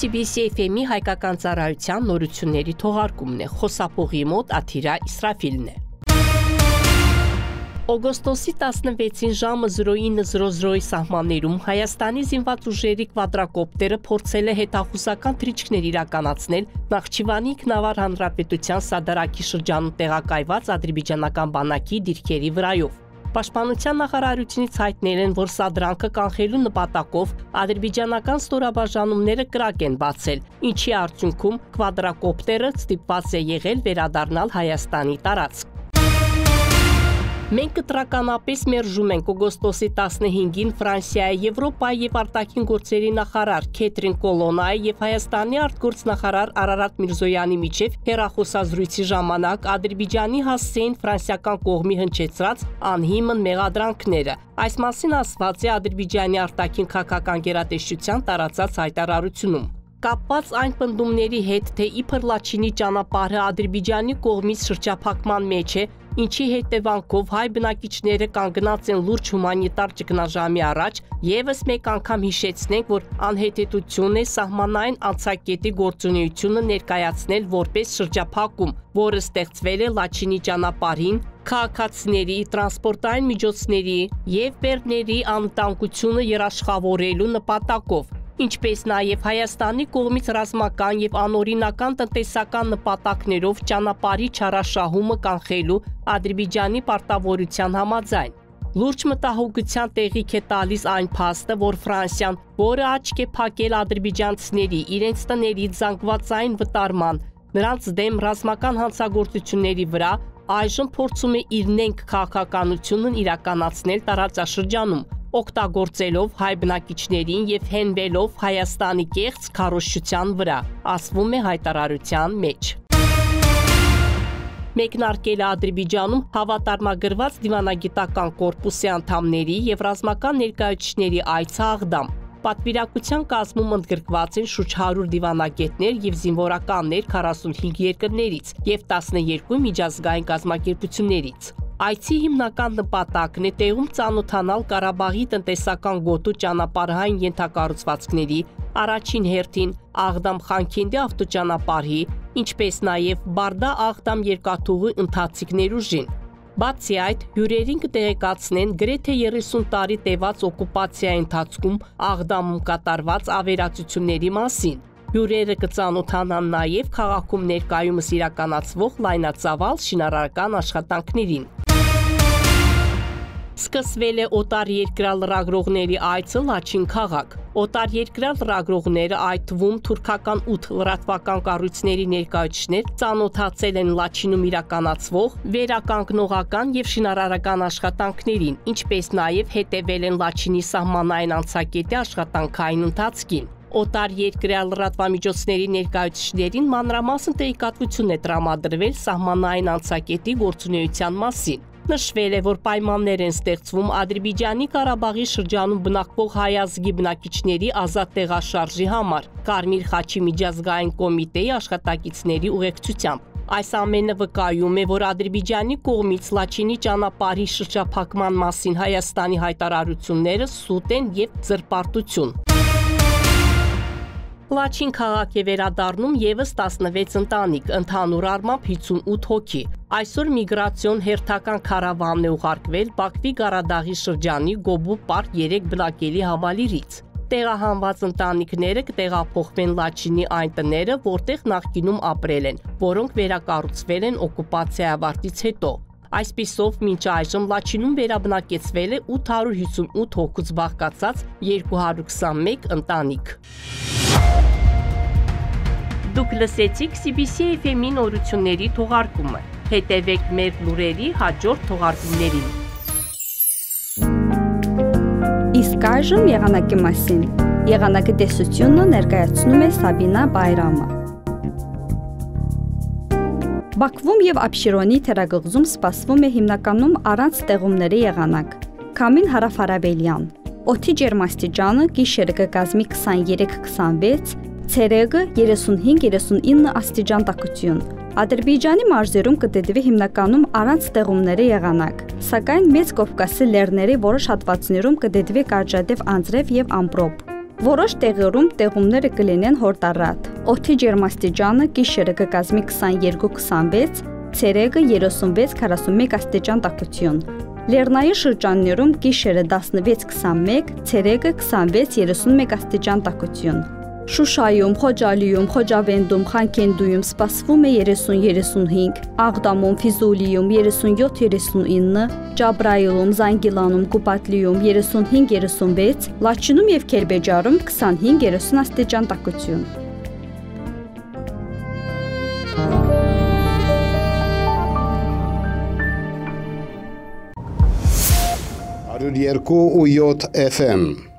CBC FM-ի հայկական ծառայության նորությունների թողարկումն է, խոսափողի մոտ Աթիրա Իսրաֆիլն է։ Օգոստոսի 16-ին ժամը 09:00-ի սահմաններում Հայաստանի զինված ուժերի կվադրակոպտերը փորձել է հետախուզական թռիչքներ իրականացնել Նախճիվանի Ինքնավար Հանրապետության Սադարակի շրջանում տեղակայված ադրբեջանական բանակի դիրքերի վրայով։ Պաշտպանության նախարարությունից հայտնել են, որ սադրանքը կանխելու նպատակով ադրբեջանական ստորաբաժանումները կրակ են բացել, ինչի արդյունքում կվադրակոպտերը ստիպված է եղել վերադառնալ Հայաստանի տարածք։ Մենք կտրականապես մերժում ենք օգոստոսի 15-ին Ֆրանսիայի, Եվրոպայի և արտաքին գործերի նախարար Քեթրին Կոլոննայի և Հայաստանի արտգործնախարար Արարատ Միրզոյանի միջև հեռախոսազրույցի ժամանակ Ադրբեջանի հասցեին ֆրանսիական կողմի հնչեցրած անհիմն մեղադրանքները։ Այս մասին ասված է Ադրբեջանի արտաքին քաղաքական գերատեսչության տարածած հայտարարությունում։ Կապված այն պնդումների հետ, թե իբր Լաչինի ճանապարհը Ադրբեջանի կողմից շրջափակման մեջ է, ինչի հետևանքով հայ բնակիչները կանգնած են լուրջ հումանիտար ճգնաժամի առաջ, եւս մեկ անգամ հիշեցնենք, որ անհետեթություն է սահմանային անցակետի գործունեությունը ներկայացնել որպես շրջափակում, որը ստեղծվել է Լաչինի ճանապարհին, քաղաքացիների, տրանսպորտային միջոցների եւ բեռների անվտանգությունը երաշխավորելու նպատակով, ինչպես նաև Հայաստանի կողմից ռազմական եւ անօրինական տնտեսական նպատակներով ճանապարհի չարաշահումը կանխելու Ադրբեջանի պարտավորության համաձայն։ Լուրջ մտահոգության տեղիք է տալիս այն փաստը, որ Ֆրանսիան, որը աչք է փակել ադրբեջանցիների իրենց տներից զանգվածային վտարման, նրանց դեմ ռազմական հանցագործությունների վրա, այժմ փորձում է իր նենգ քաղաքականությունն իրականացնել տարածաշրջանում, օգտագործելով հայ բնակիչներին եւ հենվելով Հայաստանի կեղծ քարոզչության վրա, ասվում է հայտարարության մեջ։ Մեկնարկել է Ադրբեջանում հավատարմագրված դիվանագիտական կորպուսի անդամների եւ ռազմական ներկայացուցիչների այցը Աղդամ։ Պատվիրակության կազմում ընդգրկված են շուրջ 100 դիվանագետներ եւ զինվորականներ 45 երկրներից եւ 12 միջազգային կազմակերպություններից։ Այցի հիմնական նպատակն է տեղում ծանոթանալ Ղարաբաղի տնտեսական գոտու ճանապարհային ենթակառուցվածքների, առաջին հերթին Աղդամ-Խանքենդի ավտոճանապարհի, ինչպես նաև Բարդա-Աղդամ երկաթուղի ընթացիկ ներուժին։ Բացի այդ, հյուրերին կտեղեկացնեն գրեթե 30 տարի տևած օկուպացիայի ընթացքում Աղդամում կատարված ավերածությունների մասին։ Հյուրերը կծանոթանան նաև քաղաքում ներկայումս իրականացվող լայնածավալ շինարարական աշխատանքներին։ Սկսվել է օտարերկրյա լրագրողների այցը Լաչին քաղաք։ Օտարերկրյա լրագրողները, այդ թվում թուրքական 8 լրատվական կառույցների ներկայացուցիչներ, ծանոթացել են Լաչինում իրականացվող վերականգնողական եւ շինարարական աշխատանքներին, ինչպես նաև հետևել են Լաչինի սահմանային անցակետի աշխատանքային ընթացքին։ Օտարերկրյա լրատվամիջոցների ներկայացուցիչներին մանրամասն տեղեկատվություն է տրամադրվել սահմանային անցակետի գործունեության մասին։ Նշվել է, որ պայմաններ են ստեղծվում Ադրբեջանի Ղարաբաղի շրջանում բնակվող հայ ազգի բնակիչների ազատ տեղաշարժի համար Կարմիր խաչի միջազգային կոմիտեի աշխատակիցների ուղեկցությամբ։ Այս ամենը վկայում է, որ Ադրբեջանի կողմից Լաչինի ճանապարհի շրջափակման մասին Հայաստանի հայտարարությունները սուտ են եւ զրպարտություն։ Լաչին քաղաք է վերադառնում եւս 16 ընտանիք, ընդհանուր առմամբ 58 հոգի։ Այսօր միգրացիոն հերթական քարավանն է ուղարկվել Բաքվի Ղարադաղի շրջանի Գոբու պարկ 3 բնակելի համալիրից։ Տեղահանված ընտանիքները կտեղափոխվեն Լաչինի այն տները, որտեղ նախկինում ապրել են, որոնք վերակառուցվել են օկուպացիայի ավարտից հետո։ Այսպիսով, մինչ այժմ Լաչինում վերաբնակեցվել է 858 հոգուց բաղկացած 221 ընտանիք։ Դուք լսեցիք CBC FM-ի նորությունների թողարկումը։ Հետևեք մեր լուրերի հաջորդ թողարկումներին։ Իսկ այժմ եղանակի մասին։ Եղանակի տեսությունը ներկայացնում է Սաբինա Բայրամը։ Բաքվում եւ Աբշերոնի թերագղզում սպասվում է հիմնականում առանց ստեղումների եղանակ։ Քամին հարավ-հարավելյան։ Օդի ջերմաստիճանը գիշերը կկազմի 23-26, ցերեկը 35-39 աստիճան տաքություն։ Ադրբեջանի մարզերում կդեդվի հիմնականում առանց ստեղումների եղանակ, սակայն մեծ Կովկասի լեռների որոշ հատվածներում կդեդվի կարճատև անձրև եւ ամպրոպ։ Որոշ տեղերում տեղումները կլինեն հորդառատ։ Օդի ջերմաստիճանը գիշերը կկազմի 22-26, ցերեկը 36-41 աստիճան տաքություն։ Լեռնային շրջաններում գիշերը 16-21, ցերեկը 26-31 աստիճան տաքություն։ Շուշայում, Խոջալիում, Խոջավենդում, Խանքենդիում սպասվում է 30-35, Աղդամում, Ֆիզուլիում 37-39, Ջաբրայիլում, Զանգիլանում, Կուպատլիում 35-36, Լաչինում եւ Քերբեջարում 25-30 աստիճան տաքություն։ 102.7 FM